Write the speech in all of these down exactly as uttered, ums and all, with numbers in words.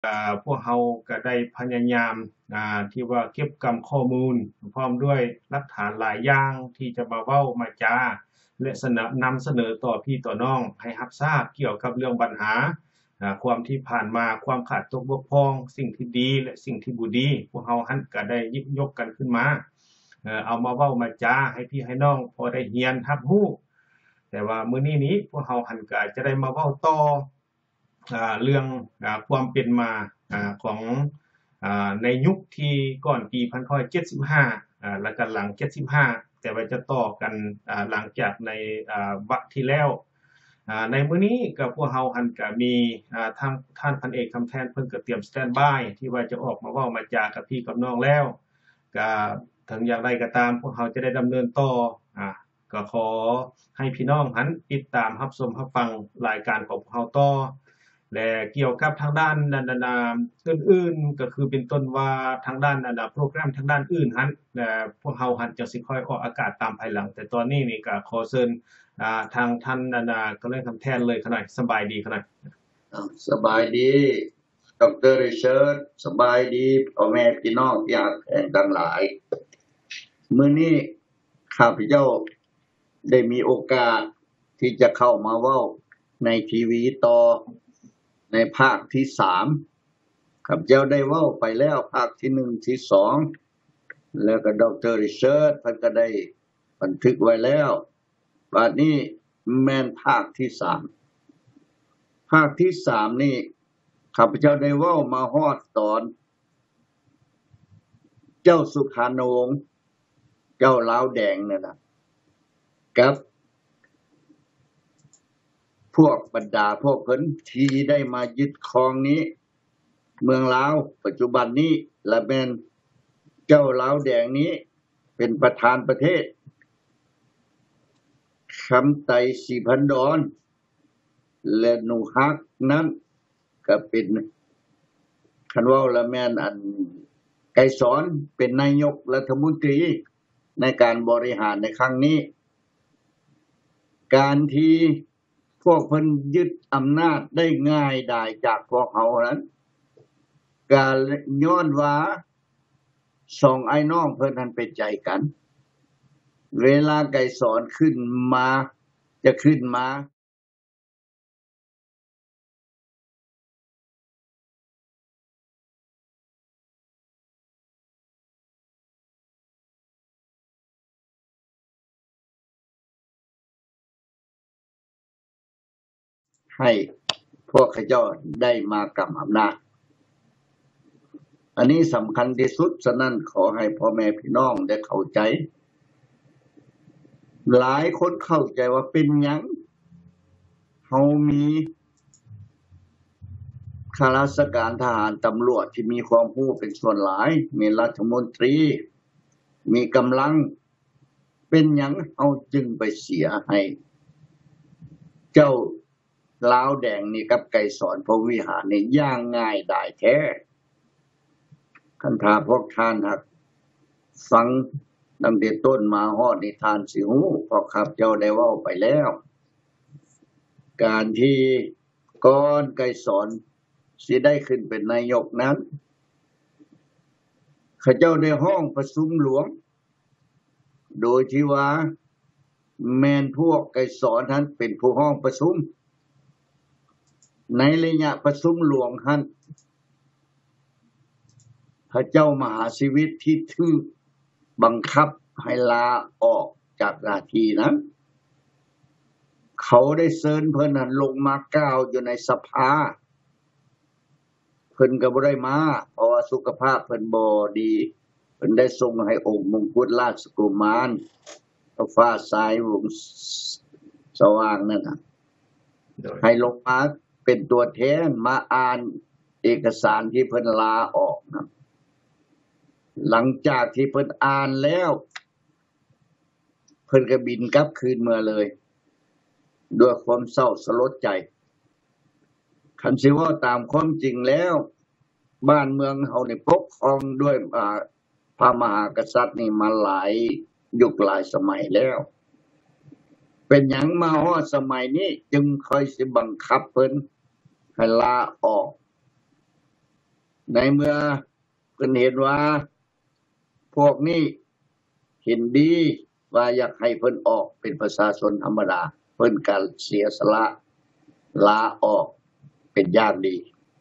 อ่าพวกเราก็ได้พยายามอ่าที่ว่าเก็บกำข้อมูลพร้อมด้วยหลักฐานหลายอย่างที่จะมาเว้ามาจาและเสนอนำเสนอต่อพี่ต่อน้องให้รับทราบเกี่ยวกับเรื่องปัญหาอ่าความที่ผ่านมาความขาดตกบกพร่องสิ่งที่ดีและสิ่งที่บ่ดีพวกเราหั้นก็ได้หยิบยกกันขึ้นมาเอ่อเอามาเว้ามาจาให้พี่ให้น้องพอได้เรียนรับรู้แต่ว่ามื้อนี้นี้พวกเราหั้นก็จะได้มาเว้าต่ออ่าเรื่องอ่าความเป็นมาอ่าของอ่าในยุคที่ก่อนปีหนึ่งพันเก้าร้อยเจ็ดสิบห้าอ่าแล้วก็หลังเจ็ดสิบห้าแต่ว่าจะต่อกันอ่าหลังจากในอ่าวรรคที่แล้วอ่าในมื้อนี้ก็พวกเราหั้นก็มีอ่าทางท่านพันเอกคำแทนเพิ่นก็เตรียมสแตนด์บายที่ว่าจะออกมาเว้ามาจากับพี่กับน้องแล้วก็ถึงอย่างไรก็ตามพวกเราจะได้ดำเนินต่ออ่าก็ขอให้พี่น้องหั้นติดตามรับชมรับฟังรายการของพวกเราต่อและเกี่ยวกับทางด้านนั้นน่ะอื่นๆก็คือเป็นต้นว่าทางด้านนั้นน่ะโปรแกรมทางด้านอื่นหั้นเอ่อพวกเราหั้นจะสิค่อยออกอากาศตามภายหลังแต่ตอนนี้นี่ก็ขอเชิญอ่าทางท่านนั้นน่ะก็เลยคำแทนเลยขนาดสบายดีขนาดสบายดีดรริเชิร์ดสบายดีพ่อแม่พี่น้องที่รักแห่งทั้งหลายมื้อนี้ข้าพเจ้าได้มีโอกาสที่จะเข้ามาเว้าในทีวีต่อในภาคที่สามข้าพเจ้าได้เว้าไปแล้วภาคที่หนึ่งที่สองแล้วก็ดรริเชิร์ดเพิ่นก็ได้บันทึกไว้แล้วบัดนี้แม่นภาคที่สามภาคที่สามนี่ข้าพเจ้าได้เว้ามาฮอดตอนเจ้าสุขานวงศ์เจ้าลาวแดงนั่นน่ะกับพวกบรรดาพวกเพิ่นที่ได้มายึดครองนี้เมืองลาวปัจจุบันนี้และแม่นเจ้าลาวแดงนี้เป็นประธานประเทศคำไตสีพันดอนและหนูฮักนั้นก็เป็นคันเว้าแล้วแม่นอันไกรสอนเป็นนายกรัฐมนตรีในการบริหารในครั้งนี้การที่พวกเพิ่นยึดอำนาจได้ง่ายดายจากพวกเขานั้นการย้อนว่าสองไอ้น้องเพิ่นนั้นเป็นใจกันเวลาไกรสอนขึ้นมาจะขึ้นมาให้พวกเขาเจ้าได้มากำอำนาจอันนี้สำคัญที่สุดฉะนั้นขอให้พ่อแม่พี่น้องได้เข้าใจหลายคนเข้าใจว่าเป็นหยังเฮามีข้าราชการทหารตำรวจที่มีความรู้เป็นส่วนหลายมีรัฐมนตรีมีกำลังเป็นหยังเฮาจึงไปเสียให้เจ้าลาวแดงนี่กับไกรสอนพรหมวิหารนี่อย่างง่ายดายแท้คันถ้าพวกท่านหักฟังตั้งแต่ต้นมาฮอดนี่ท่านสิฮู้เพราะข้าพเจ้าได้เว้าไปแล้วการที่ก่อนไกรสอนสิได้ขึ้นเป็นนายกนั้นเขาเจ้าได้ห้องประชุมหลวงโดยที่ว่าแม่นพวกไกรสอนนั้นเป็นผู้ห้องประชุมในระยะประชุมหลวงนั้นพระเจ้ามหาชีวิตที่ถูกบังคับให้ลาออกจากหน้าที่นั้นเขาได้เชิญเพิ่นนั้นลงมากล่าวอยู่ในสภาเพิ่นก็บ่ได้มาเพราะว่าสุขภาพเพิ่นบ่ดีเพิ่นได้ส่งให้องค์มงกุฎราชกุมารพระฟ้าสายวงศ์สว่างนั่นน่ะให้ลงมาเป็นตัวแทนมาอ่านเอกสารที่เพิ่นลาออกนะหลังจากที่เพิ่นอ่านแล้วเพิ่นก็บินกลับคืนเมืองเลยด้วยความเศร้าสลดใจคันสิว่าตามความจริงแล้วบ้านเมืองเฮานี่ปกครองด้วยอ่าพระมหากษัตริย์นี่มาหลายยุคหลายสมัยแล้วเป็นหยังมาฮอดสมัยนี้จึงค่อยสิบังคับเพิ่นให้ลาออกในเมื่อเพิ่นเห็นว่าพวกนี้เห็นดีว่าอยากให้เพิ่นออกเป็นประชาชนธรรมดาเพิ่นก็เสียสละลาออกเป็นอย่างดี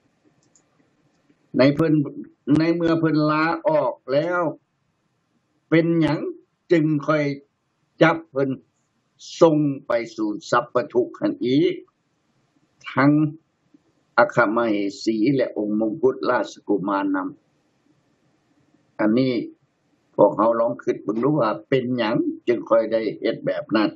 ในเพิ่นในเมื่อเพิ่นลาออกแล้วเป็นหยังจึงค่อยจับเพิ่นส่งไปสู่สัพพทุกข์หันอีกทั้งอัคคมเหสีและองค์มงกุฎราชกุมารนำอันนี้พวกเราลองคิดเบิ่งดูว่าเป็นหยังจึงค่อยได้เฮ็ดแบบนั้น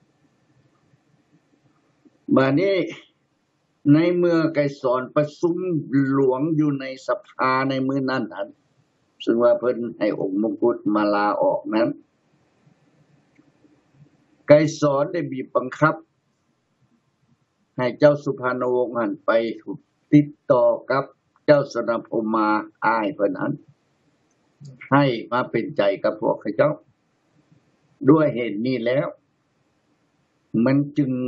บัดนี้ในเมื่อไกรสอนประชุมหลวงอยู่ในสภาในมื้อนั้นนั้นซึ่งว่าเพิ่นให้องค์มงกุฎมาลาออกนั้นไกรสอนได้บีบบังคับให้เจ้าสุพรรณวงศ์หันไปติดต่อกับเจ้าสนพมาอ้ายเพิ่นนั้นให้มาเป็นใจกับพวกเขาเจ้าด้วยเหตุนี้แล้วมันจึง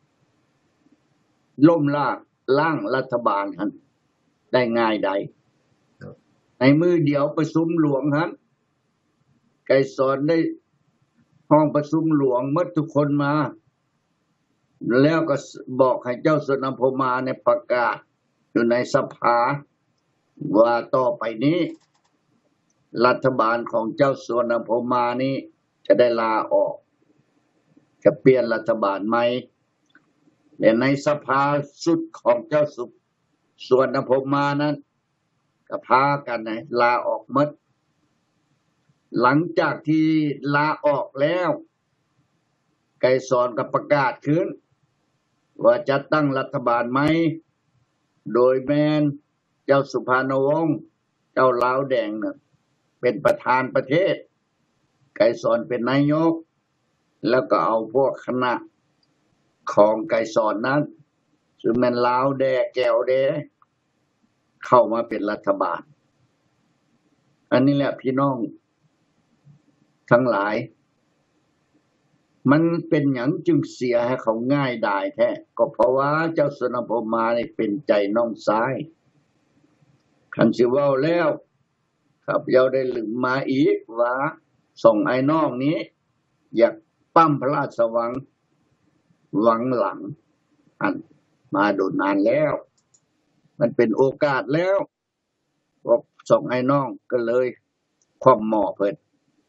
ล่มลากล่างรัฐบาลหันได้ง่ายใดในมือเดียวประชุมหลวงหันไกรสอนได้ห้องประชุมหลวงหมดทุกคนมาแล้วก็บอกให้เจ้าสนพมาในประกาศอยู่ในสภาว่าต่อไปนี้รัฐบาลของเจ้าสนพมานี้จะได้ลาออกจะเปลี่ยนรัฐบาลใหม่และในสภาสุดของเจ้าสุสวนพมานั้นก็พากันนะลาออกหมดหลังจากที่ลาออกแล้วไกรสอนก็ประกาศขึ้นว่าจะตั้งรัฐบาลใหม่โดยแม่นเจ้าสุพรรณวงศ์เจ้าลาวแดงน่ะเป็นประธานประเทศไกรสอนเป็นนายกแล้วก็เอาพวกคณะของไกรสอนนั้นซึ่งแม่นลาวแดแก้วแดเข้ามาเป็นรัฐบาลอันนี้แหละพี่น้องทั้งหลายมันเป็นหยังจึงเสียให้เขาง่ายดายแท้ก็เพราะว่าเจ้าสนพมานี่เป็นใจน้องซ้ายคันสิเว้าแล้วครับเราได้ลืมมาอีกว่าส่งไอ้น้องนี้อยากปั้มพระราชวังหวังหลังอันมาโดนนานแล้วมันเป็นโอกาสแล้วบอกส่งไอ้น้องก็เลยความหมอเพิ่น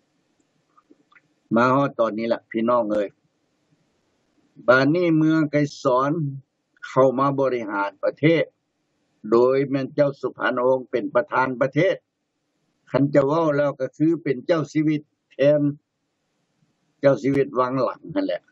มาฮอดตอนนี้แหละพี่น้องเอ้ยบาดนี้เมืองไกรสอนเข้ามาบริหารประเทศโดยแม่นเจ้าสุพรรณวงศ์เป็นประธานประเทศคันจะเว้าแล้วก็คือเป็นเจ้าชีวิตแทนเจ้าชีวิตวังหลังนั่นแหละ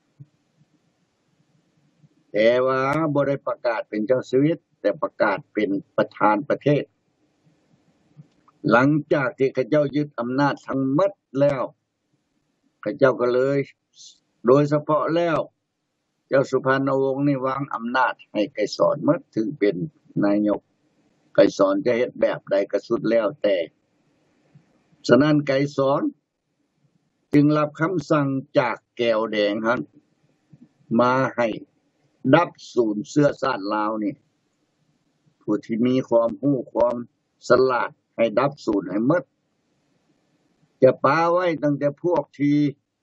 แต่ว่าบ่ได้ประกาศเป็นเจ้าชีวิตแต่ประกาศเป็นประธานประเทศหลังจากที่เขาเจ้ายึดอำนาจทั้งหมดแล้วเขาเจ้าก็เลยโดยเฉพาะแล้วเจ้าสุพรรณวงศ์นี่วางอำนาจให้ไกรสอนหมดถึงเป็นนายกไกรสอนจะเฮ็ดแบบใดก็สุดแล้วแต่ฉะนั้นไกรสอนจึงรับคำสั่งจากแก้วแดงหันมาให้ดับศูนย์เสื้อชาติลาวนี่ผู้ที่มีความรู้ความฉลาดให้ดับศูนย์ให้หมดจะปาไว้ตั้งแต่พวกที่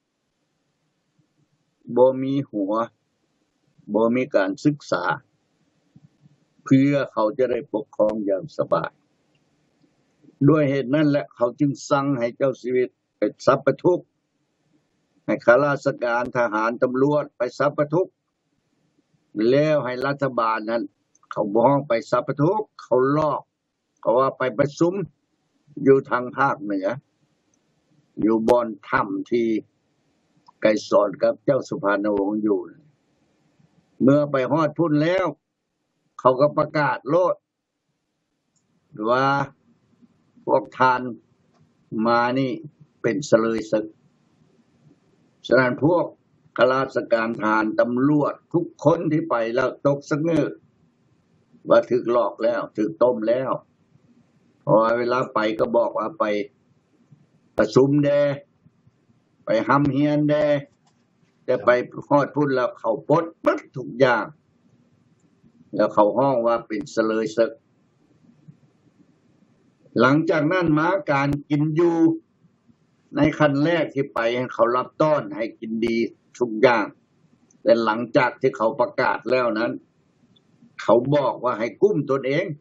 บ่มีหัวบ่มีการศึกษาเพื่อเขาจะได้ปกครองอย่างสบายด้วยเหตุนั้นแหละเขาจึงสั่งให้เจ้าชีวิตไปสัพพทุกข์ให้ข้าราชการทหารตำรวจไปสัพพทุกข์แล้วให้รัฐบาลนั้นเขาบ้องไปสัพพทุกข์เขาลอกเขาว่าไปประชุมอยู่ทางภาคเหนืออยู่บอนถ้ำที่ไกรสอนกับเจ้าสุพรรณวงศ์อยู่เมื่อไปฮอดพุ่นแล้วเขาก็ประกาศโลดว่าพวกทานมานี่เป็นเสลยศึกฉะนั้นพวกข้าราชการทหารตำรวจทุกคนที่ไปแล้วตกสะเงือว่าถูกหลอกแล้วถูกต้มแล้วพอเวลาไปก็บอกว่าไปประชุมแดไปหำเฮียนแดแต่ไปฮอดพุ่นแล้วเขาปลดปึ๊ดทุกอย่างแล้วเขาห้องว่าเป็นเสลยศึกหลังจากนั้นมาการกินอยู่ในขั้นแรกที่ไปเขารับต้อนให้กินดีทุกอย่างแต่หลังจากที่เขาประกาศแล้วนั้นเขาบอกว่าให้กุ้มตนเอง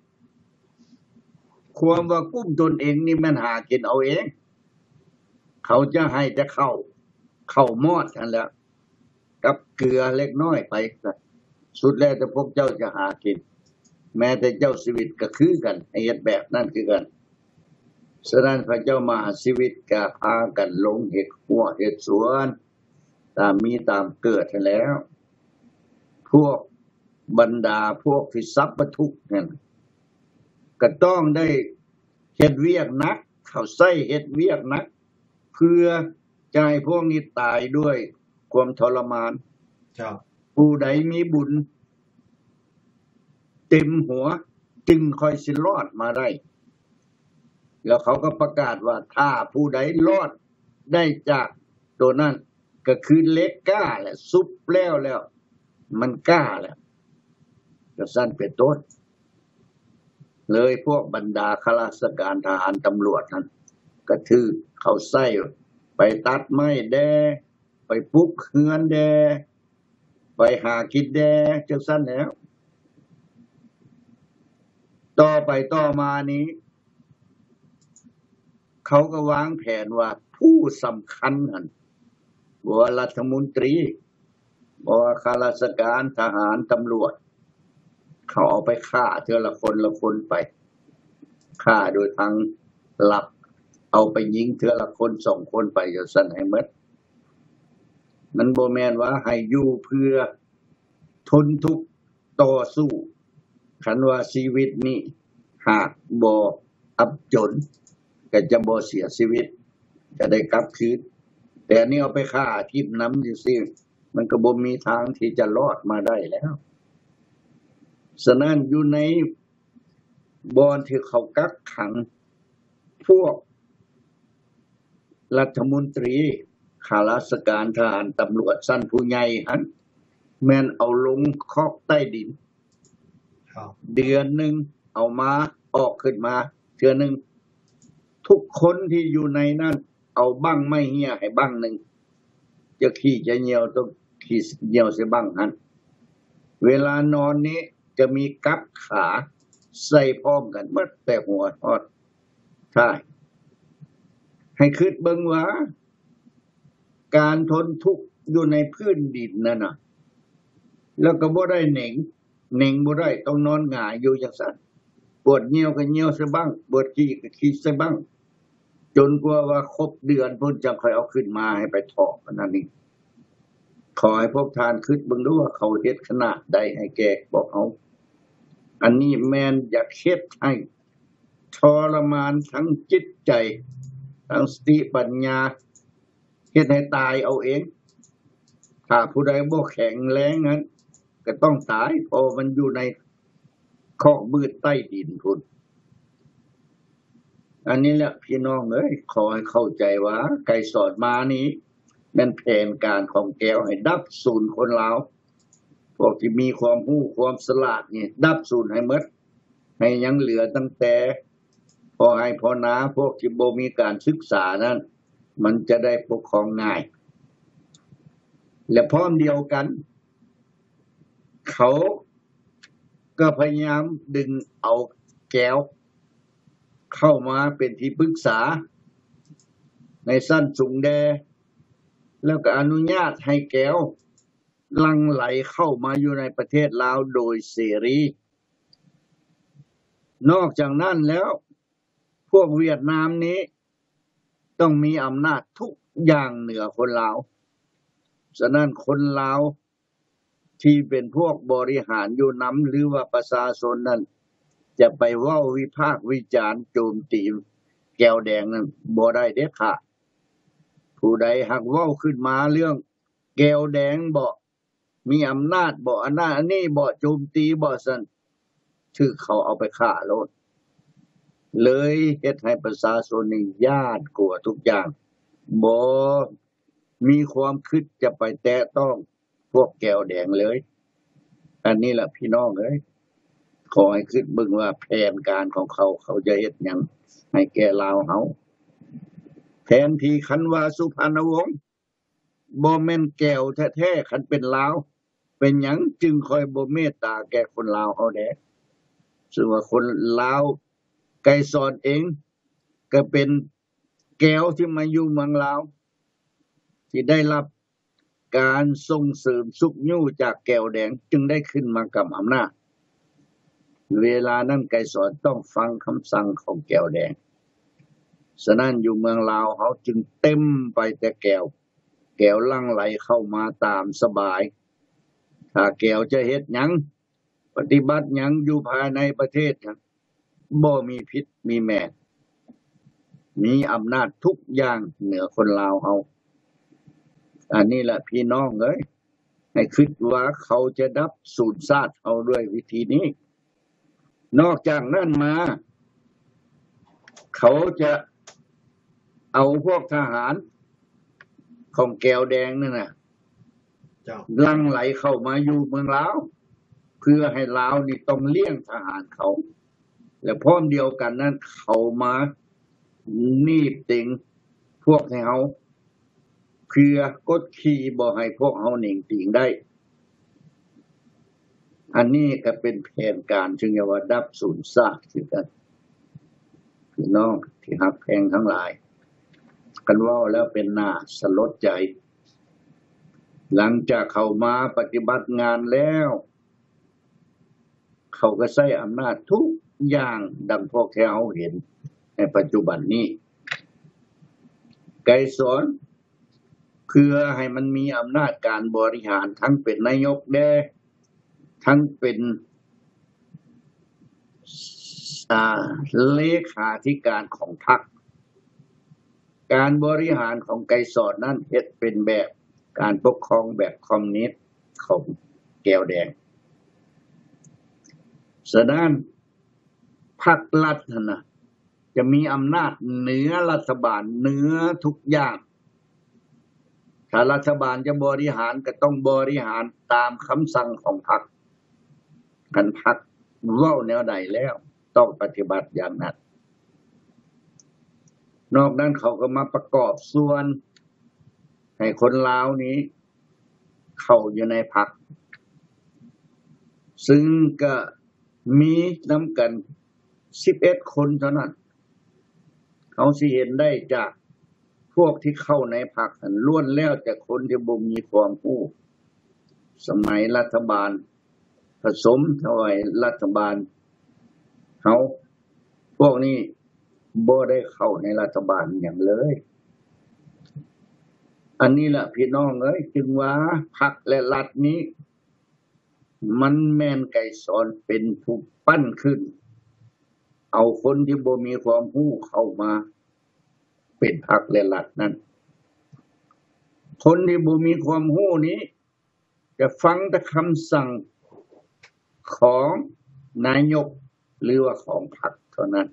ความว่ากุ้มตนเองนี่มันหากินเอาเองเขาจะให้จะเข้าเข้ามอดกันแล้วกับเกลือเล็กน้อยไปสุดแล้วแต่พวกเจ้าจะหากินแม้แต่เจ้าชีวิตก็คือกันไอ้เฮ็ดแบบนั้นคือกันฉะนั้นพระเจ้ามาชีวิตก็พากันลงเฮ็ดหัวเฮ็ดสวนตามมีตามเกิดแล้ว พวกบรรดาพวกที่ทรัพย์ทุกข์นั่นก็ต้องได้เฮ็ดเวียกหนักเขาใส่เฮ็ดเวียกหนักเพื่อจะให้พวกนี้ตายด้วยความทรมานเจ้าผู้ใดมีบุญเต็มหัวจึงค่อยสิรอดมาได้แล้วเขาก็ประกาศว่าถ้าผู้ใดรอดได้จากตัวนั้นก็คือเล็กกล้าแหละซุบแล้วแล้วมันกล้าแล้วก็สั้นเป็นต้นเลยพวกบรรดาข้าราชการทหารตำรวจนั้นก็ถือเขาใส่ไปตัดไม้แดไปปลุกเฮือนแดไปหากินแดจังซั่นแล้วต่อไปต่อมานี้เขาก็วางแผนว่าผู้สำคัญนั่นบ่ว่ารัฐมนตรีบ่ว่าข้าราชการทหารตำรวจเขาเอาไปฆ่าเทื่อละคนละคนไปฆ่าโดยทางลับเอาไปยิงเทื่อละคนสองคนไปจังซั่นให้หมดมันบ่แม่นว่าให้อยู่เพื่อทนทุกข์ต่อสู้คันว่าชีวิตนี้หากบ่อับจนก็จะบ่เสียชีวิตจะได้กลับคืนแต่อันนี้เอาไปฆ่าทิ่มน้ำซื่อๆมันก็บ่มีทางที่จะรอดมาได้แล้วฉะนั้นอยู่ในบ่อนที่เขากักขังพวกรัฐมนตรีข้าราชการทหารตำรวจชั้นผู้ใหญ่หั่นแม่นเอาลงคอกใต้ดินเดือนนึงเอามาออกขึ้นมาเทื่อนึงทุกคนที่อยู่ในนั้นเอาบั้งไม้เหี้ยให้บั้งนึงจะขี้จะเหี่ยวต้องขี้เหี่ยวใส่บั้งหั่นเวลานอนนี้จะมีกับขาใส่พร้อมกันหมดแต่หัวทอดใช่ให้คิดเบิ่งว่าการทนทุกข์อยู่ในพื้นดินนั่นน่ะแล้วก็บ่ได้เหน่งเหน่งบ่ได้ต้องนอนหงายอยู่จังซั่นปวดเหี่ยวก็เหี่ยวซะบ้างปวดขี้ก็ขี้ซะบ้างจนกว่าว่าครบเดือนพุ่นจังค่อยเอาขึ้นมาให้ไปถอกอันนั้นนี่ขอให้พวกทานคิดเบิ่งดูว่าเขาเฮ็ดขนาดใดให้แก่บอกเอาอันนี้แม่นอยากเฮ็ดให้ทรมานทั้งจิตใจทั้งสติปัญญาเฮ็ดให้ตายเอาเองถ้าผู้ใดบ่แข็งแรงนั้นก็ต้องตายเพราะมันอยู่ในคอกมืดใต้ดินพุ่นอันนี้แหละพี่น้องเอ้ยขอให้เข้าใจว่าไก่สอดมานี้แม่นแผนการของแก้วให้ดับสูญคนลาวพวกที่มีความรู้ความฉลาดนี่ดับสูญให้หมดให้ยังเหลือตั้งแต่พอให้พอนาพวกที่บ่มีการศึกษานั้นมันจะได้ปกครองง่ายและพร้อมเดียวกันเขาก็พยายามดึงเอาแก้วเข้ามาเป็นที่ปรึกษาในสั้นสูงแดแล้วก็อนุญาตให้แก้วลังไหลเข้ามาอยู่ในประเทศลาวโดยเสรีนอกจากนั้นแล้วพวกเวียดนามนี้ต้องมีอำนาจทุกอย่างเหนือคนลาวฉะนั้นคนลาวที่เป็นพวกบริหารอยู่นำหรือว่าประชาชนนั้นจะไปเว้าวิพากษ์วิจารณ์โจมตีแก้วแดงนั้นบ่ได้เด็ดขาดผู้ใดหากเว้าขึ้นมาเรื่องแก้วแดงบ่มีอำนาจบ่อันนั้นอันนี้บ่โจมตีบ่ซั่นถือเขาเอาไปฆ่าโลดเลยเฮ็ดให้ประชาชนนี่ย้านกลัวทุกอย่างบ่มีความคิดจะไปแตะต้องพวกแก้วแดงเลยอันนี้ล่ะพี่น้องเอ้ยขอให้คิดเบิ่งว่าแผนการของเขาเขาจะเฮ็ดหยังให้แก่ลาวเฮาแผนที่คันว่าสุพรรณวงศ์บ่แม่นแก้วแท้ๆคันเป็นลาวเป็นหยังจึงค่อยบ่เมตตาแก่คนลาวเฮาแดซึ่งว่าคนลาวไกรสอนเองก็เป็นแก้วที่มาอยู่เมืองลาวที่ได้รับการส่งเสริมสุขยู่จากแก้วแดงจึงได้ขึ้นมากำอำนาจเวลานั้นไกรสอนต้องฟังคำสั่งของแก้วแดงฉะนั้นอยู่เมืองลาวเฮาจึงเต็มไปแต่แก้วแก้วหลั่งไหลเข้ามาตามสบายถ้าแก้วจะเฮ็ดหยังปฏิบัติหยังอยู่ภายในประเทศบ่มีพิษมีแม่มีอำนาจทุกอย่างเหนือคนลาวเฮาอันนี้แหละพี่น้องเอ้ยให้คิดว่าเขาจะดับสูญชาติเอาด้วยวิธีนี้นอกจากนั้นมาเขาจะเอาพวกทหารของแก้วแดงนั่นน่ะเจ้าลังไหลเข้ามาอยู่เมืองลาวเพื่อให้ลาวนี่ต้องเลี้ยงทหารเขาและพร้อมเดียวกันนั้นเขามานีบติงพวกให้เฮาเพื่อกดขี่บ่ให้พวกเฮาหนิ่งติงได้อันนี้ก็เป็นแผนการจึงว่าดับสูญชาติคือกันพี่น้องที่ฮักแพงทั้งหลายกันว่าแล้วเป็นหน้าสลดใจหลังจากเขามาปฏิบัติงานแล้วเขาก็ใช้อำนาจทุกอย่างดังพวกที่เฮาเห็นในปัจจุบันนี้ไกรสอนเพื่อให้มันมีอำนาจการบริหารทั้งเป็นนายกแดทั้งเป็นอ่าเลขาธิการของพรรคการบริหารของไกรสอนนั้นเฮ็ดเป็นแบบการปกครองแบบคอมมิวนิสต์ของแก้วแดงฉะนั้นพรรครัฐน่ะจะมีอำนาจเหนือรัฐบาลเหนือทุกอย่างถ้ารัฐบาลจะบริหารก็ต้องบริหารตามคำสั่งของพรรคคันพรรคเว้าแนวใดแล้วต้องปฏิบัติอย่างนั้นนอกนั้นเขาก็มาประกอบส่วนให้คนลาวนี้เข้าอยู่ในพรรคซึ่งก็มีนำกันสิบเอ็ดคนเท่านั้นเขาสิเห็นได้จากพวกที่เข้าในพรรคนั้นล้วนแล้วแต่คนที่บ่มีความรู้สมัยรัฐบาลผสมเท่าไหร่รัฐบาลเฮาพวกนี้บ่ได้เข้าในรัฐบาลหยังเลยอันนี้ล่ะพี่น้องเอ้ยจึงว่าพรรคและรัฐนี้มันแม่นไกรสอนเป็นผู้ปั้นขึ้นเอาคนที่บ่มีความรู้เข้ามาเป็นพรรคและรัฐนั้นคนที่บ่มีความรู้นี้จะฟังแต่คำสั่งของนายกหรือว่าของพรรคเท่านั้น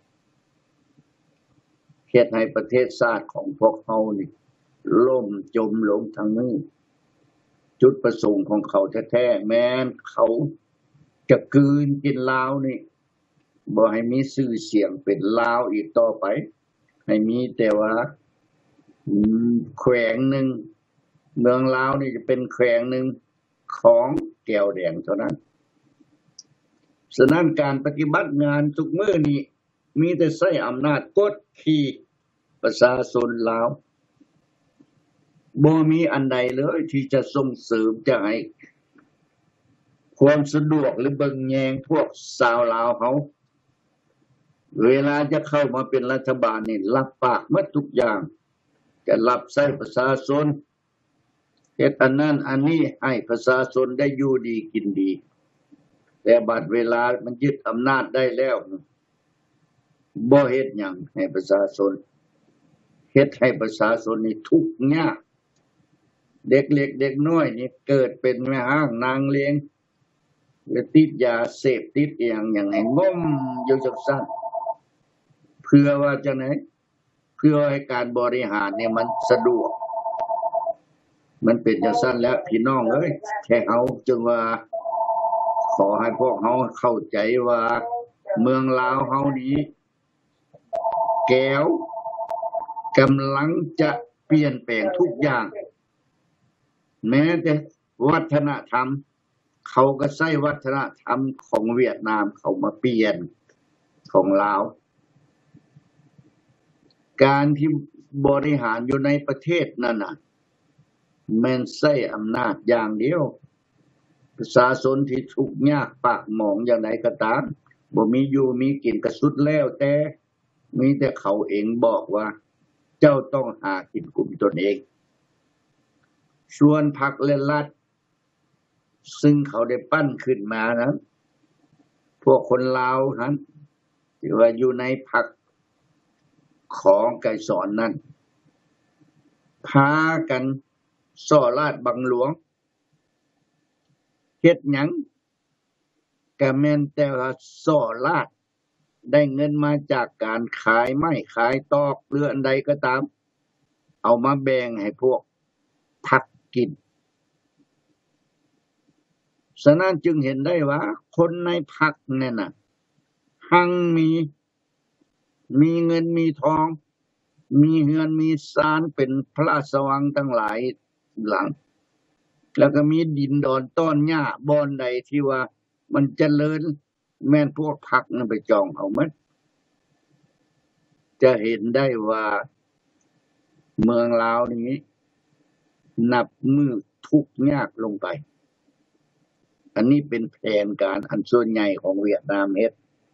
เฮ็ดให้ประเทศชาติของพวกเฮานี่ล่มจมลงทางนี้จุดประสงค์ของเขาแท้ๆแม้นเขาจะกลืนกินลาวนี่บ่ให้มีชื่อเสียงเป็นลาวอีกต่อไปให้มีแต่ว่าแขวงหนึ่งเมืองลาวนี่จะเป็นแขวงหนึ่งของแก้วแดงเท่านั้นฉะนั้นการปฏิบัติงานทุกมื้อนี้มีแต่ใช้อำนาจกดขี่ประชาชนลาวบ่มีอันใดเลยที่จะส่งเสริมจะให้ความสะดวกหรือเบิ่งแยงพวกชาวลาวเฮาเวลาจะเข้ามาเป็นรัฐบาลนี่รับปากหมดทุกอย่างจะรับใช้ประชาชนเฮ็ดอันนั้นอันนี้ให้ประชาชนได้อยู่ดีกินดีแต่บัดเวลามันยึดอำนาจได้แล้วบ่เฮ็ดหยังให้ประชาชนเฮ็ดให้ประชาชนนี่ทุกข์ยากเด็กเล็กเด็กน้อยนี่เกิดเป็นแม่ห้างนางเลี้ยงหรือติดยาเสพติดอีหยังหยังให้งมอยู่จังซั่นเพื่อว่าจังได๋เพื่อให้การบริหารเนี่ยมันสะดวกมันเป็นจังซั่นแล้วพี่น้องเอ้ยแค่เฮาจึงว่าขอให้พวกเฮาเข้าใจว่าเมืองลาวเฮานี้แก้วกำลังจะเปลี่ยนแปลงทุกอย่างแม้แต่วัฒนธรรมเขาก็ใช้วัฒนธรรมของเวียดนามเขามาเปลี่ยนของลาวการที่บริหารอยู่ในประเทศนั่นน่ะแม่นใช้อำนาจอย่างเดียวประชาชนที่ทุกข์ยากปากหมองอย่างใดก็ตามบ่มีอยู่มีกินก็สุดแล้วแต่มีแต่เขาเองบอกว่าเจ้าต้องหากินกลุ่มตนเองส่วนพรรคและรัฐซึ่งเขาได้ปั้นขึ้นมานั้นพวกคนลาวนั้นที่ว่าอยู่ในพรรคของไกรสอนนั้นพากันส่อราชบังหลวงเฮ็ดหยังก็แม่นแต่ว่าส่อราชได้เงินมาจากการขายไม้ขายตอกหรืออันใดก็ตามเอามาแบ่งให้พวกพรรคกินฉะนั้นจึงเห็นได้ว่าคนในพรรคนั่นน่ะหังมีมีเงินมีทองมีเฮือนมีศาลเป็นพระราชวังตั้งหลายหลังแล้วก็มีดินดอนต้นหญ้าบ่อนใดที่ว่ามันเจริญแม่นพวกพรรคนั้นไปจองเอาหมดจะเห็นได้ว่าเมืองลาวนี้นับมือทุกข์ยากลงไปอันนี้เป็นแผนการอันส่วนใหญ่ของเวียดนามเฮ็ด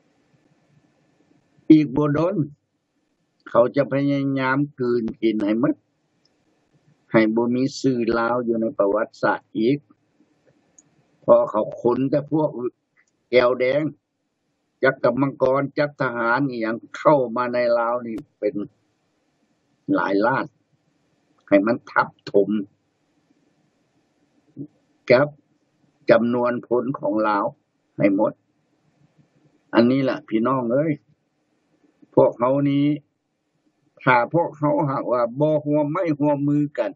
อีกบ่ดนเขาจะพยายามกลืนกินให้หมดให้บ่มีชื่อลาวอยู่ในประวัติศาสตร์อีกพอเขาขนแต่พวกแก้วแดงจักรมังกรจักรทหารอีหยังเข้ามาในลาวนี่เป็นหลายล้านให้มันทับถมกับจำนวนพลของลาวให้หมดอันนี้แหละพี่น้องเอ้ยพวกเขานี้ถ้าพวกเขาหากว่าบ่ร่วมไม้ร่วมมือกัน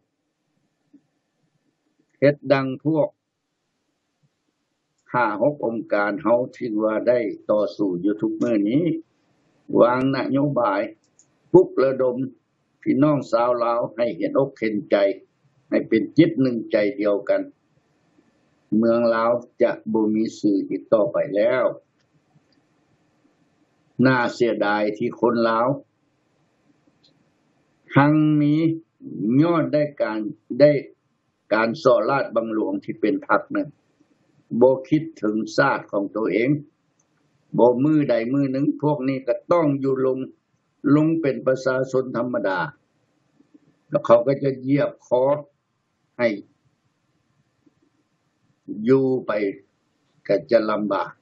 เฮ็ดดังพวกห้าหกองค์การเฮาที่ว่าได้ต่อสู้อยู่ทุกมื้อนี้วางนโยบายปลุกระดมพี่น้องชาวลาวให้เห็นอกเห็นใจให้เป็นจิตหนึ่งใจเดียวกันเมืองลาวจะบ่มีชื่ออีกต่อไปแล้วน่าเสียดายที่คนลาวทั้งมีย้อนได้การได้การส่อราชบังหลวงที่เป็นพรรคนั้นบ่คิดถึงชาติของตัวเองบ่มือใดมือหนึ่งพวกนี้ก็ต้องอยู่ลงลงเป็นประชาชนธรรมดาแล้วเขาก็จะเหยียบคอให้อยู่ไปก็จะลำบาก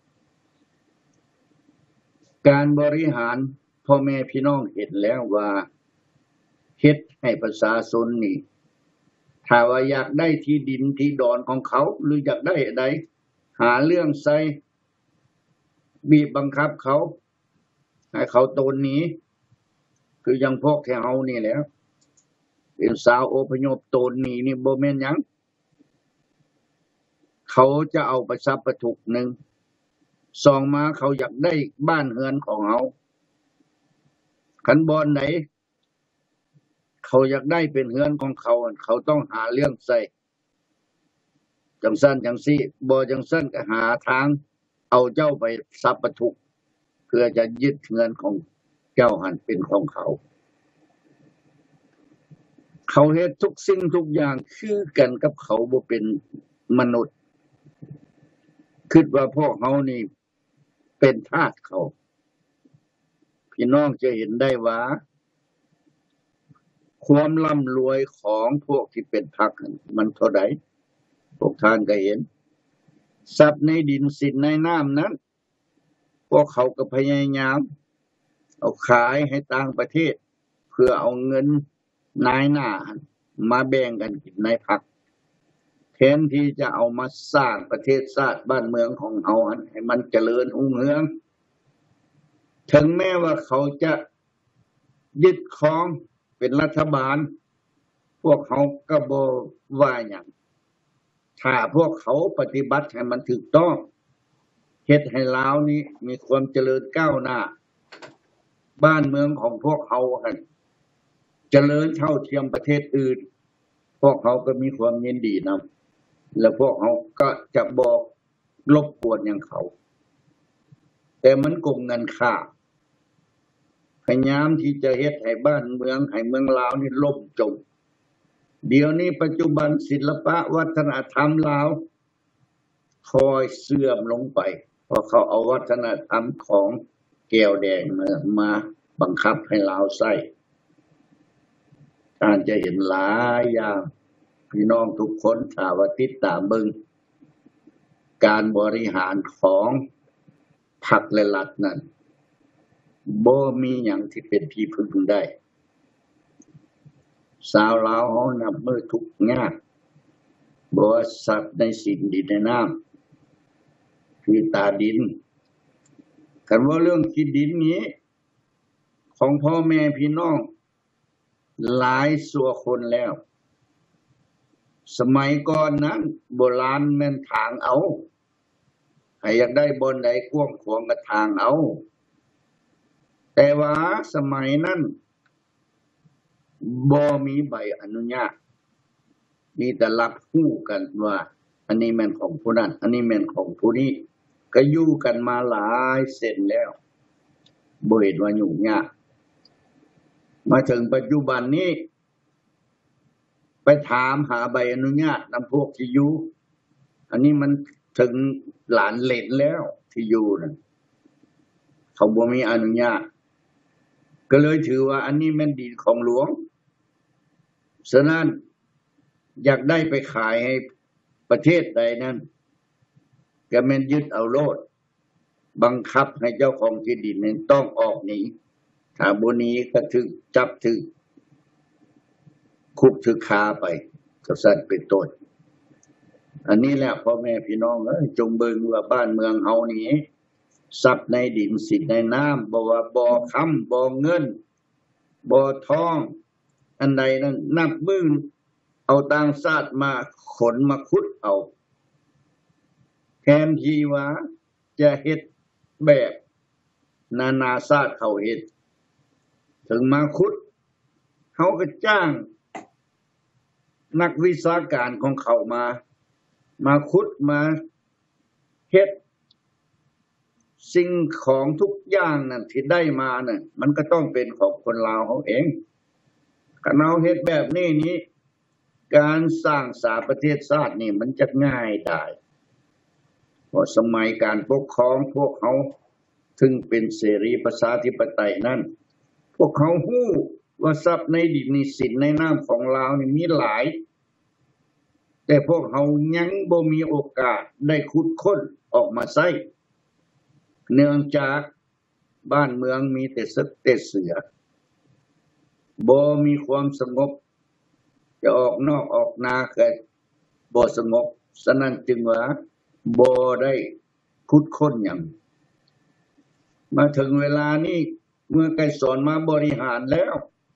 การบริหารพ่อแม่พี่น้องเห็นแล้วว่าเฮ็ดให้ประชาชนนี่ถ้าว่าอยากได้ที่ดินที่ดอนของเขาหรืออยากได้อะไรหาเรื่องใส่บีบบังคับเขาให้เขาตนหนีคืออย่างพวกแถวนี่แหละเป็นสาวอพยพตนหนีนี่บ่แม่นหยังเขาจะเอาไปทรัพย์ประทุกหนึ่งสองมาเขาอยากได้บ้านเฮือนของเขาคันบ่อนไหนเขาอยากได้เป็นเฮือนของเขาเขาต้องหาเรื่องใส่จังซั่นจังซี่บ่จังซั่นก็หาทางเอาเจ้าไปทรัพย์ประทุกเพื่อจะยึดเฮือนของเจ้าหันเป็นของเขาเขาเฮ็ดทุกสิ่งทุกอย่างคือกันกับเขาบ่เป็นมนุษย์คิดว่าพวกเขานี่เป็นทาสเขาพี่น้องจะเห็นได้ว่าความร่ำรวยของพวกที่เป็นพรรคมันเท่าใดพวกท่านก็เห็นทรัพย์ในดินสินในน้ำนั้นพวกเขาก็พยายามเอาขายให้ต่างประเทศเพื่อเอาเงินนายหน้ามาแบ่งกันกินในพรรคแทนที่จะเอามาสร้างประเทศชาติบ้านเมืองของเฮาให้มันเจริญรุ่งเรืองถึงแม้ว่าเขาจะยึดครองเป็นรัฐบาลพวกเขาก็บ่ว่าหยังถ้าพวกเขาปฏิบัติให้มันถูกต้องเฮ็ดให้ลาวนี้มีความเจริญก้าวหน้าบ้านเมืองของพวกเขาหั่นเจริญเท่าเทียมประเทศอื่นพวกเขาก็มีความยินดีนำแล้วพวกเขาก็จะบอกรบกวนหยังเขาแต่มันกงเงินค่าพยายามที่จะเฮ็ดให้บ้านเมืองให้เมืองลาวนี่ล่มจมเดี๋ยวนี้ปัจจุบันศิลปะวัฒนธรรมลาวคอยเสื่อมลงไปเพราะเขาเอาวัฒนธรรมของแก้วแดงมามาบังคับให้ลาวใช้การจะเห็นหลายอย่างพี่น้องทุกคนถ้าว่าติดตามเบิ่งการบริหารของพรรคและรัฐนั้นบ่มีหยังที่เป็นที่พึ่งได้ชาวลาวเฮานับมือทุกข์ยากบ่ว่าสัตว์ในสินดินในน้ำคือตาดินคันว่าเรื่องที่ดินนี้ของพ่อแม่พี่น้องหลายสัวคนแล้วสมัยก่อนนั้นโบราณแม่นทางเอาให้อยากได้บ่อนใดกว้างขวางก็ทางเอาแต่ว่าสมัยนั้นบ่มีใบอนุญาตมีแต่รับฮู้กันว่าอันนี้แม่นของผู้นั้นอันนี้แม่นของผู้นี้ก็อยู่กันมาหลายเส้นแล้วบ่เห็นว่ายุ่งยากมาถึงปัจจุบันนี้ไปถามหาใบอนุญาตนำพวกที่อยู่อันนี้มันถึงหลานเหลนแล้วที่อยู่นั่นเขาบ่มีอนุญาตก็เลยถือว่าอันนี้แม่นดินของหลวงฉะนั้นอยากได้ไปขายให้ประเทศใดนั้นก็แม่นยึดเอาโลดบังคับให้เจ้าของที่ดินนั้นต้องออกหนีถ้าบ่หนีก็ถูกจับถูกคุกถูกคาไปก็สั่นเป็นต้นอันนี้แหละพ่อแม่พี่น้องเอ้ยจงเบิ่งว่าบ้านเมืองเฮานี่ทรัพย์ในดินสินในน้ำบ่ว่าบ่อค้ำบ่อเงินบ่อทองอันใดนั้นนับมือเอาต่างชาติมาขนมาขุดเอาแทนที่ว่าจะเฮ็ดแบบนานาชาติเขาเฮ็ดถึงมาขุดเขาก็จ้างนักวิชาการของเขามามาขุดมาเฮ็ดสิ่งของทุกอย่างนั่นที่ได้มาน่ะมันก็ต้องเป็นของคนลาวเขาเองคันเอาเฮ็ดแบบนี้นี้การสร้างสาประเทศชาตินี่มันจะง่ายได้เพราะสมัยการปกครองพวกเขาถึงเป็นเสรีประชาธิปไตยนั้นพวกเขาฮู้ว่าทรัพย์ในดินในสินในน้ำของลาวนี่มีหลายแต่พวกเขายังบ่มีโอกาสได้ขุดค้นออกมาใช้เนื่องจากบ้านเมืองมีแต่ศึกแต่เสือบ่มีความสงบจะออกนอกออกนาก็บ่สงบฉะนั้นจึงว่าบ่ได้ขุดค้นหยังมาถึงเวลานี้เมื่อไกรสอนมาบริหารแล้ว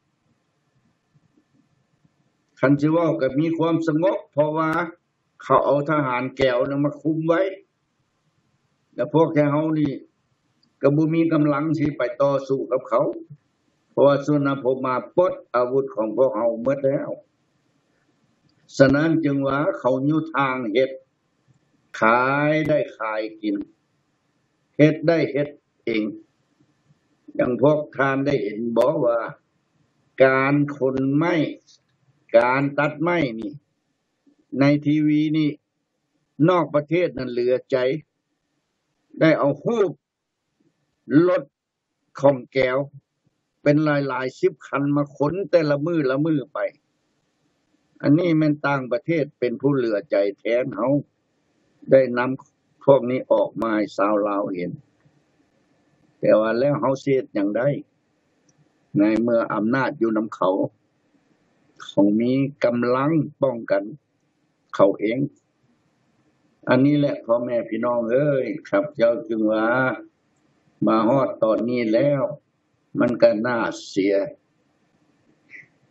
คันสิเว้าก็มีความสงบเพราะว่าเขาเอาทหารแก้วนั้นมาคุมไว้แล้วพวกแกเฮานี่ก็บ่มีกำลังสิไปต่อสู้กับเขาเพราะว่าสุนพมาปลดอาวุธของพวกเฮาหมดแล้วฉะนั้นจึงว่าเขาอยู่ทางเฮ็ดขายได้ขายกินเฮ็ดได้เฮ็ดเองอย่างพวกท่านได้เห็นบ่ว่าการขนไม้การตัดไม้นี่ในทีวีนี่นอกประเทศนั้นเหลือใจได้เอารูปรถของแก้วเป็นหลายๆสิบคันมาขนแต่ละมือละมือไปอันนี้แม่นต่างประเทศเป็นผู้เหลือใจแทนเฮาได้นำพวกนี้ออกมาให้ชาวลาวเห็นแต่ว่าแล้วเฮาสิเฮ็ดหยังได้ในเมื่ออำนาจอยู่นำเขาเขามีกำลังป้องกันเขาเองอันนี้แหละพ่อแม่พี่น้องเอ้ยครับเจ้าจึงว่ามาฮอดตอนนี้แล้วมันก็น่าเสีย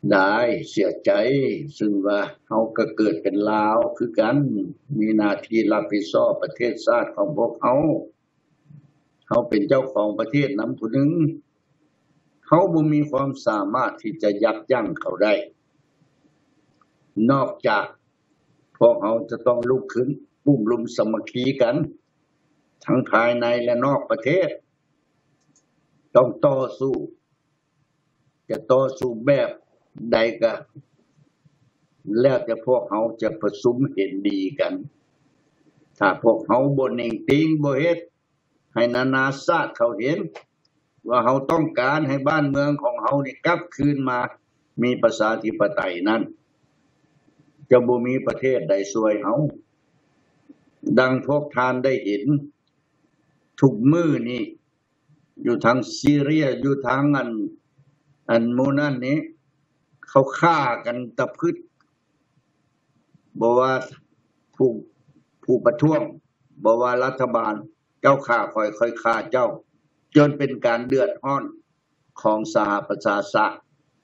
ได้เสียใจซึ่งว่าเฮาก็เกิดเป็นลาวคือกันมีหน้าที่รับผิดชอบประเทศชาติของพวกเฮาเฮาเป็นเจ้าของประเทศนำผู้หนึ่งเฮาบ่มีความสามารถที่จะยับยั้งเขาได้นอกจากพวกเฮาจะต้องลุกขึ้นปุ้มรุมสามัคคีกันทั้งภายในและนอกประเทศต้องต่อสู้จะต่อสู้แบบใดก็แล้วแต่พวกเฮาจะประชุมเห็นดีกันถ้าพวกเฮาบ่นิ่งติงบ่เฮ็ดให้นานาชาติเขาเห็นว่าเฮาต้องการให้บ้านเมืองของเฮานี่กลับคืนมามีประชาธิปไตยนั้นจะบ่มีประเทศใดช่วยเฮาดังพวกท่านได้เห็นทุกมื้อนี้อยู่ทางซีเรียอยู่ทางอันอันหมู่นั้นนี้เขาฆ่ากันตะพึดบ่ว่าผู้ผู้ประท้วงบ่ว่ารัฐบาลเจ้าฆ่าค่อยค่อยฆ่าเจ้าจนเป็นการเดือดร้อนของสหประชาชาติ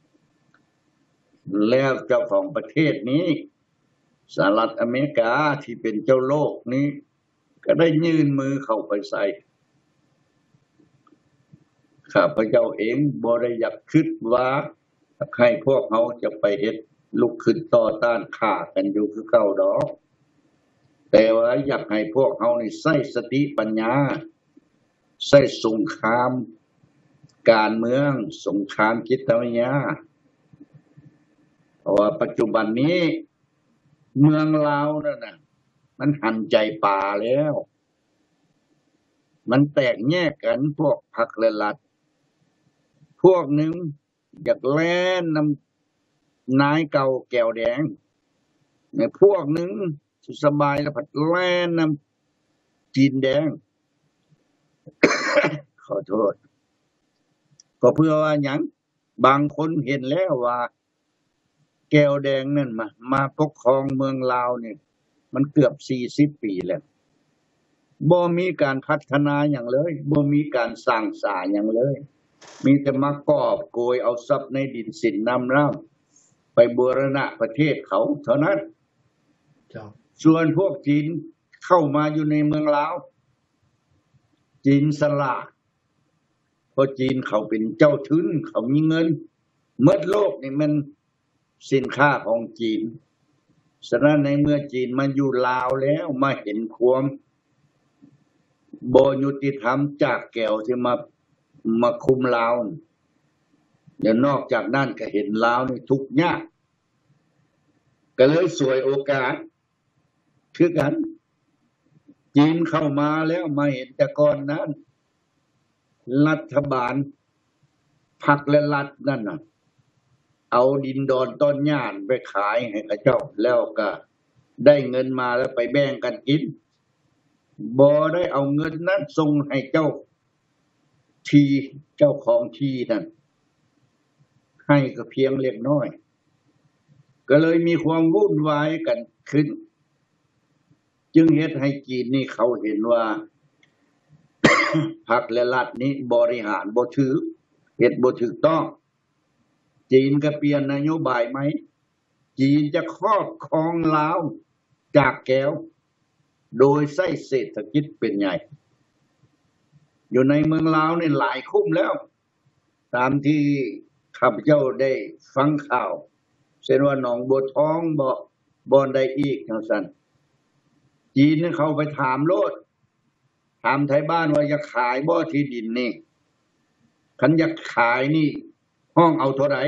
แล้วเจ้าของประเทศนี้สหรัฐอเมริกาที่เป็นเจ้าโลกนี้ก็ได้ยื่นมือเข้าไปใส่ข้าพเจ้าเองบ่ได้อยากคิดว่าให้พวกเขาจะไปเฮ็ดลุกขึ้นต่อต้านฆ่ากันอยู่คือเก่าดอกแต่ว่าอยากให้พวกเขานี่ใช้สติปัญญาใช้สงครามการเมืองสงครามจิตวิทยาเพราะว่าปัจจุบันนี้เมืองลาวนั่นน่ะมันหันใจป่าแล้วมันแตกแยกกันพวกพรรคและรัฐพวกหนึ่งอยากแล่นนำนายเก่าแก้วแดงในพวกหนึ่งสบายแล้วผัดแล่นนำจีนแดง ขอโทษก็เพื่อว่าหยังบางคนเห็นแล้วว่าแก้วแดงนั่นมามาปกครองเมืองลาวนี่มันเกือบสี่สิบปีแล้วบ่มีการพัฒนาหยังเลยบ่มีการสร้างสรรค์หยังเลยมีแต่มากอบโกยเอาทรัพย์ในดินสินน้ำร่ำไปบูรณะประเทศเขาเท่านั้นส่วนพวกจีนเข้ามาอยู่ในเมืองลาวจีนสละเพราะจีนเขาเป็นเจ้าทุนเขามีเงินหมดโลกนี่มันสินค้าของจีนฉะนั้นในเมื่อจีนมาอยู่ลาวแล้วมาเห็นความบ่ยุติธรรมจากแก้วที่มามาคุมลาวเดี๋ยวนอกจากนั้นก็เห็นลาวนี่ทุกข์ยากก็เลยสวยโอกาสคือกันจีนเข้ามาแล้วมาเห็นแต่ก่อนนั้นรัฐบาลพรรคและรัฐนั่นน่ะเอาดินดอนต้นหญ้าไปขายให้กับเจ้าแล้วก็ได้เงินมาแล้วไปแบ่งกันกินบ่ได้เอาเงินนั้นส่งให้เจ้าที่เจ้าของที่นั่นให้ก็เพียงเล็กน้อยก็เลยมีความวุ่นวายกันขึ้นจึงเฮ็ดให้จีนนี่เขาเห็นว่า พรรคและรัฐนี้บริหารบ่ถูกเฮ็ดบ่ถูกต้องจีนก็เปลี่ยนนโยบายไหมจีนจะครอบครองลาวจากแก้วโดยใช้เศรษฐกิจเป็นใหญ่อยู่ในเมืองลาวนี่หลายคุ้มแล้วตามที่ข้าพเจ้าได้ฟังข่าวเช่นว่าหนองบัวทองบ่บ่อนใดอีกจังซั่นจีนนี่เขาไปถามโลดถามไทยบ้านว่าจะขายบ่ที่ดินนี่คันอยากขายนี่ห้องเอาเท่าไหร่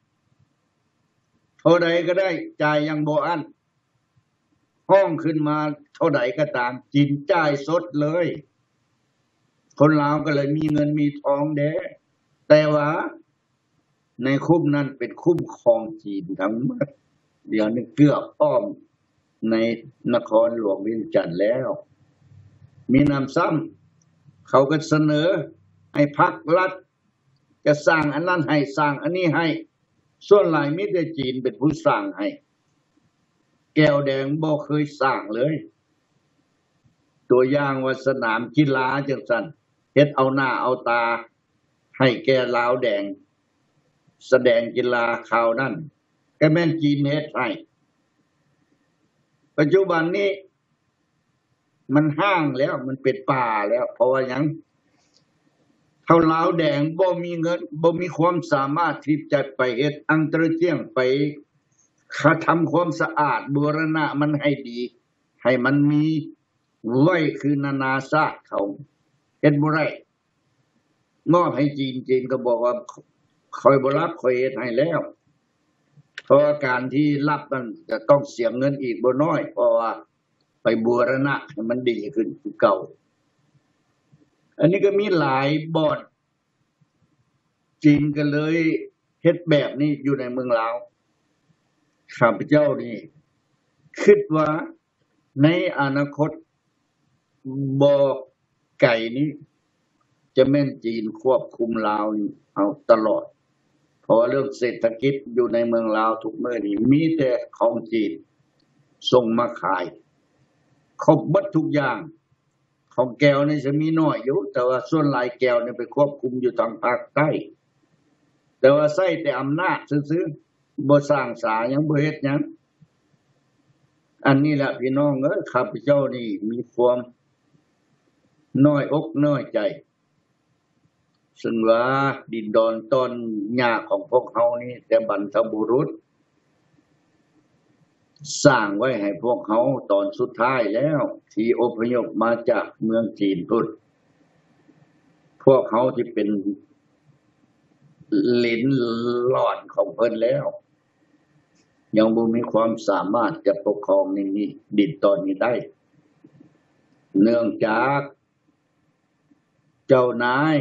เท่าใดก็ได้จ่ายยังบ่อั้นห้องขึ้นมาเท่าใดก็ตามจีนจ่ายสดเลยคนลาวก็เลยมีเงินมีทองแด้แต่ว่าในคุ้มนั้นเป็นคุ้มของจีนทั้งหมดเดี๋ยวนี้เกือบอ้อมในนครหลวงเวียงจันทน์แล้วมีนำซ้ำเขาก็เสนอให้พรรครัฐจะสร้างอันนั้นให้สร้างอันนี้ให้ส่วนหลายมีแต่จีนเป็นผู้สร้างให้แก้วแดงบ่เคยสร้างเลยตัวอย่างว่าสนามกีฬาจังซั่นเฮ็ดเอาหน้าเอาตาให้แก่ลาวแดงแสดงกีฬาข่าวนั้นก็แม่นจีนเฮ็ดให้ปัจจุบันนี้มันห้างแล้วมันเป็นป่าแล้วเพราะว่าหยังเท่าลาวแดงบ่มีเงินบ่มีความสามารถที่จะไปเฮ็ดอังเตอร์เจียงไปทำความสะอาดบูรณะมันให้ดีให้มันมีไว้คือนานาชาติเขาเฮ็ดบ่ได้มอบให้จีนจีนก็บอกว่าคอยบ่รับคอยเฮ็ดให้แล้วเพราะว่าการที่รับมันจะต้องเสียเงินอีกบ่น้อยเพราะว่าไปบูรณะให้มันดีขึ้นคือเก่าอันนี้ก็มีหลายบ่อนจีนก็เลยเฮ็ดแบบนี้อยู่ในเมืองลาวข้าพเจ้านี่คิดว่าในอนาคตบ่ไก่นี้จะแม่นจีนควบคุมลาวเอาตลอดเพราะเรื่องเศรษฐกิจอยู่ในเมืองลาวทุกมื้อนี้มีแต่ของจีนส่งมาขายครบหมดทุกอย่างของแก้วนี่จะมีน้อยอยู่แต่ว่าส่วนหลายแก้วนี่ไปควบคุมอยู่ทางภาคใต้แต่ว่าใช้แต่อำนาจซื่อๆบ่สร้างสาหยังบ่เฮ็ดหยังอันนี้แหละพี่น้องเอ้ยข้าพเจ้านี่มีความน้อยอกน้อยใจซึ่งว่าดินดอนตอนหญ้าของพวกเฮานี่แต่บรรพบุรุษสร้างไว้ให้พวกเฮาตอนสุดท้ายแล้วที่อพยพมาจากเมืองจีนพุ่นพวกเฮาที่เป็นหลินหลอดของเพิ่นแล้วยังบ่มีความสามารถจะปกครองในนี้ดินตอนนี้ได้เนื่องจากเจ้านาย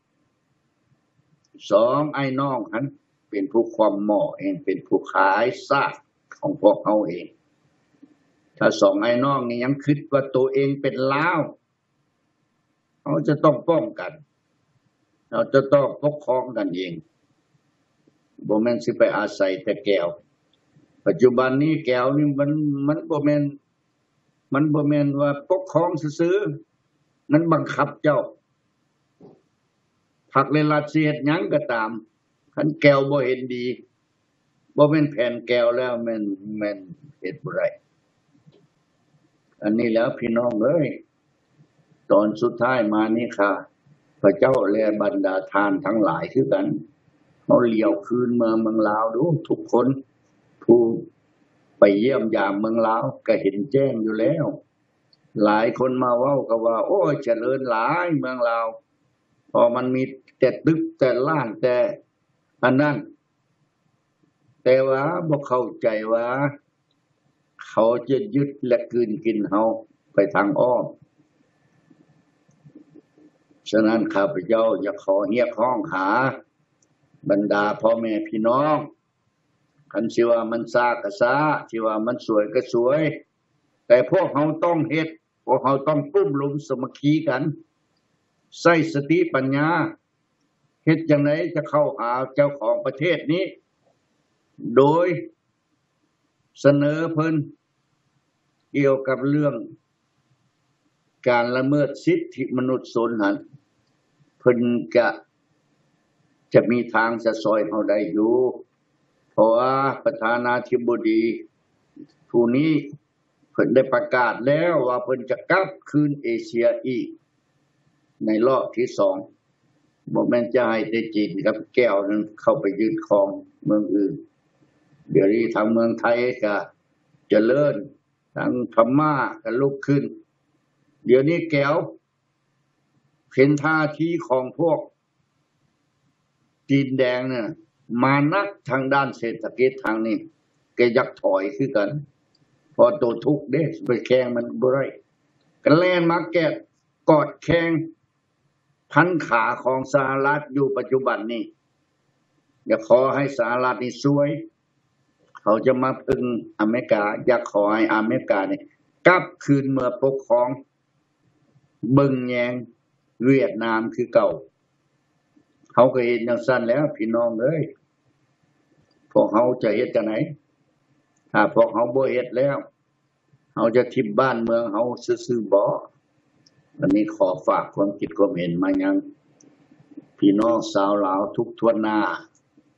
สองไอ้น้องหันเป็นผู้ความหม้อเองเป็นผู้ขายซากของพวกเฮาเองถ้าสองไอ้น้องนี่ยังคิดว่าตัวเองเป็นลาวเขาจะต้องป้องกันเราจะต้องปกครองกันเองบ่แม่นสิไปอาศัยแต่แก้วปัจจุบันนี้แก้วนี่มันมันบ่แม่นมันบ่แม่นว่าปกครองซื่อๆมันบังคับเจ้าพรรคและรัฐสิเฮ็ดหยังก็ตามคันแก้วบ่เห็นดีบ่แม่นแผนแก้วแล้วแม่นแม่นเฮ็ดบ่ได้อันนี้แล้วพี่น้องเอ้ยตอนสุดท้ายมานี่ค่ะพระเจ้าและบรรดาทานทั้งหลายคือกันเฮาเลี้ยวคืนเมืองเมืองลาวดูทุกคนผู้ไปเยี่ยมยามเมืองลาวก็เห็นแจ้งอยู่แล้วหลายคนมาเว้าก็ว่าโอ้ยเจริญหลายเมืองลาวพอมันมีแต่ตึกแต่ล้านแต่อันนั้นแต่ว่าบ่เข้าใจว่าเขาจะยึดและกลืนกินเฮาไปทางอ้อมฉะนั้นข้าพเจ้าอยากขอเรียกร้องหาบรรดาพ่อแม่พี่น้องคันสิว่ามันซาก็ซาสิว่ามันสวยก็สวยแต่พวกเฮาต้องเฮ็ดพวกเฮาต้องปุ้มลุมสามัคคีกันใช้สติปัญญาเฮ็ดจังได๋จะเข้าหาเจ้าของประเทศนี้โดยเสนอเพิ่นเกี่ยวกับเรื่องการละเมิดสิทธิมนุษยชนหั่นเพิ่นก็จะมีทางจะซอยเฮาได้อยู่เพราะว่าประธานาธิบดีผู้นี้เพิ่นได้ประกาศแล้วว่าเพิ่นจะกลับคืนเอเชียอีกในรอบที่สองบ่แม่นจะให้แต่จีนกับแก้วนั้นเข้าไปยึดครองเมืองอื่นเดี๋ยวนี้ทางเมืองไทยก็เจริญทางพม่าก็ลุกขึ้นเดี๋ยวนี้แก้วเห็นท่าทีของพวกจีนแดงเนี่ยมานักทางด้านเศรษฐกิจทางนี้แกอยากถอยคือกันพอตัวทุกข์เด้ไปแข่งมันบ่ได้ก็แล่นมาแกะกอดแข้งพันขาของสหรัฐอยู่ปัจจุบันนี้อยากขอให้สหรัฐนี่สวยเขาจะมาพึ่งอเมริกาอยากขอให้อเมริกานี่กลับคืนเมื่อปกครองเบิ่งแยงเวียดนามคือเก่าเขาก็เห็นจังซั่นแล้วพี่น้องเอ้ยพวกเฮาจะเฮ็ดจังได๋ถ้าพวกเฮาบ่เฮ็ดแล้วเฮาจะทิ่มบ้านเมืองเฮาซื่อๆบ่วันนี้ขอฝากความคิดความเห็นมายังพี่น้องชาวลาวทุกทั่วหน้า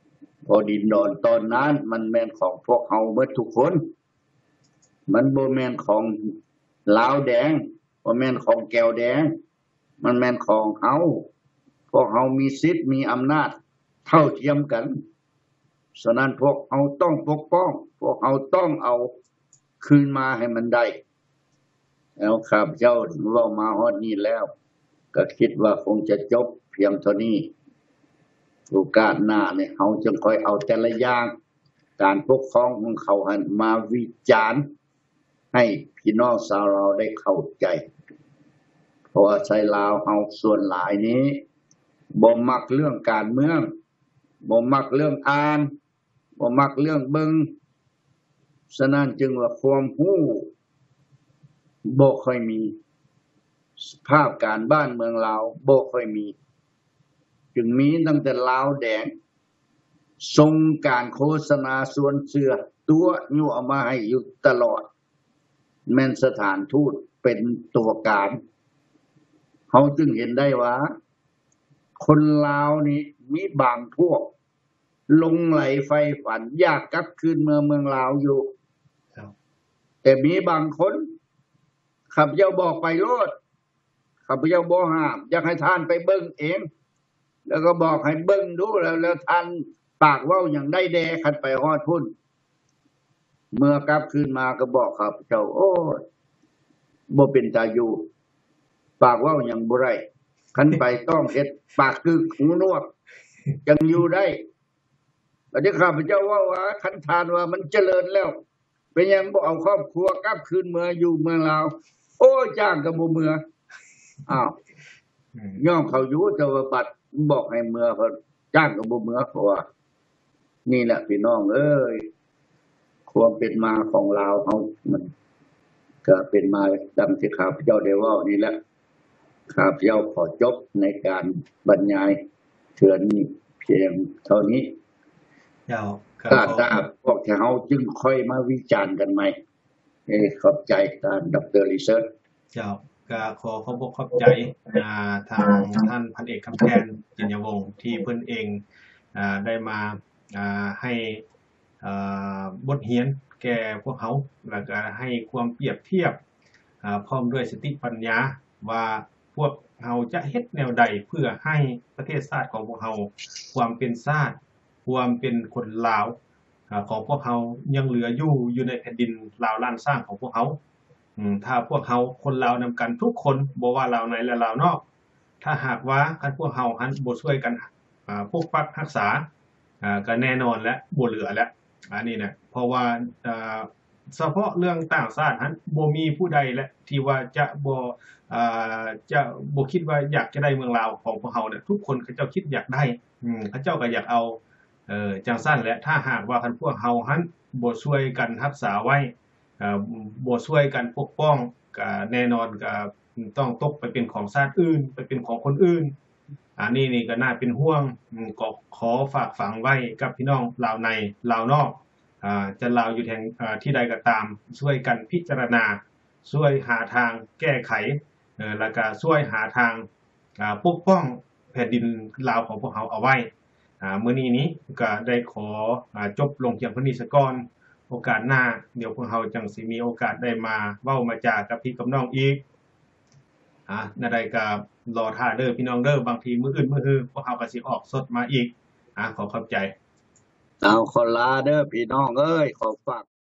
พอดินดอนตอนนั้นมันแม่นของพวกเฮาหมดทุกคน มันบ่แม่นของลาวแดงบ่แม่นของแก้วแดง มันแม่นของเฮาพวกเฮามีสิทธิ์มีอำนาจเท่าเทียมกันฉะนั้นพวกเฮาต้องปกป้องพวกเฮาต้องเอาคืนมาให้มันได้แล้วข้าพเจ้าเว้ามาฮอดนี้แล้วก็คิดว่าคงจะจบเพียงเท่านี้โอกาสหน้าเนี่ยเฮาจึงค่อยเอาแต่ละอย่างการปกครองของเขาหันมาวิจารณ์ให้พี่น้องชาวเราได้เข้าใจเพราะว่าชายลาวเฮาส่วนหลายนี้บ่มักเรื่องการเมืองบ่มักเรื่องอ่านบ่มักเรื่องเบิ่งฉะนั้นจึงว่าความรู้บ่ค่อยมีสภาพการบ้านเมืองลาวบ่ค่อยมีจึงมีตั้งแต่ลาวแดงส่งการโฆษณาส่วนเชื่อตัวยั่วเอามาให้อยู่ตลอดแม่นสถานทูตเป็นตัวการเฮาจึงเห็นได้ว่าคนลาวนี่มีบางพวกหลงไหลไฟฝันอยากกลับคืนเมืองเมืองลาวอยู่แต่มีบางคนข้าพเจ้าบอกไปโลดข้าพเจ้าบ่ห้ามอยากให้ท่านไปเบิ่งเองแล้วก็บอกให้เบิ่งดูแล้วแล้วท่านปากเว้าหยังได้แดคันไปฮอดพุ่นเมื่อกลับคืนมาก็บอกข้าพเจ้าโอ้ยบ่เป็นตาอยู่ปากเว้าหยังบ่ได้คันไปต้องเฮ็ดปากกึกหูหนวกจังอยู่ได้บัดนี้ข้าพเจ้าว่าว่าคันทานว่ามันเจริญแล้วเป็นหยังบ่เอาครอบครัวกลับคืนเมืองอยู่เมืองลาวโอ้ยจ้างก็บ่เมืออ้าวยอมเขาอยู่แต่ว่าบัดบอกให้เมือเพิ่นจ้างก็บ่เมือเพราะว่านี่แหละพี่น้องเอ้ยความเป็นมาของลาวเฮามันก็เป็นมาดังที่ข้าพเจ้าได้เว้านี่แหละข้าพเจ้าขอจบในการบรรยายเทื่อนี้เพียงเท่านี้เจ้าถ้าถ้าพวกเฮาจึงค่อยมาวิจารณ์กันใหม่เอ้ขอบใจท่านดร.รีเสิร์ชเจ้าก็ขอขอบอกขอบใจอ่าทางท่านพันเอกคำแพนจินยวงศ์ที่เพิ่นเองอ่าได้มาอ่าให้อ่าบทเรียนแก่พวกเฮาแล้วก็ให้ความเปรียบเทียบอ่าพร้อมด้วยสติปัญญาว่าพวกเฮาจะเฮ็ดแนวใดเพื่อให้ประเทศชาติของพวกเฮาความเป็นชาติความเป็นคนลาวอ่าของพวกเฮายังเหลืออยู่อยู่ในแผ่นดินลาวล้านสร้างของพวกเฮาอืมถ้าพวกเฮาคนลาวนำกันทุกคนบ่ว่าลาวในและลาวนอกถ้าหากว่าคันพวกเฮาหันบ่ช่วยกันอ่าปกปักรักษาอ่าก็แน่นอนและบ่เหลือแล้วอันนี้นะเพราะว่าอ่าเฉพาะเรื่องต่างชาติหันบ่มีผู้ใดและที่ว่าจะบ่อ่าจะบ่คิดว่าอยากจะได้เมืองลาวของพวกเฮาเนี่ยทุกคนเขาเจ้าคิดอยากได้อืมเขาเจ้าก็อยากเอาเอ่อจังซั่นแหละถ้าหากว่าคันพวกเฮาหันบ่ช่วยกันรักษาไว้อ่าบ่ช่วยกันปกป้องก็แน่นอนก็ต้องตกไปเป็นของชาติอื่นไปเป็นของคนอื่นอันนี้นี่ก็น่าเป็นห่วงอืมก็ขอฝากฝังไว้กับพี่น้องลาวในลาวนอกอ่าจะลาวอยู่แห่งอ่าที่ใดก็ตามช่วยกันพิจารณาช่วยหาทางแก้ไขเอ่อแล้วก็ช่วยหาทางอ่าปกป้องแผ่นดินลาวของพวกเฮาเอาไว้อ่ามื้อนี้นี้ก็ได้ขออ่าจบลงเพียงเท่านี้ซะก่อนโอกาสหน้าเดี๋ยวพวกเฮาจังสิมีโอกาสได้มาเว้ามาจากับพี่กับน้องอีกอ่าแนวใดก็รอท่าเด้อพี่น้องเด้อบางทีมื้ออื่นมื้อฮื้อพวกเฮาก็สิออกสดมาอีกอ่าขอขอบใจเอาขอลาเด้อพี่น้องเอ้ยขอฝาก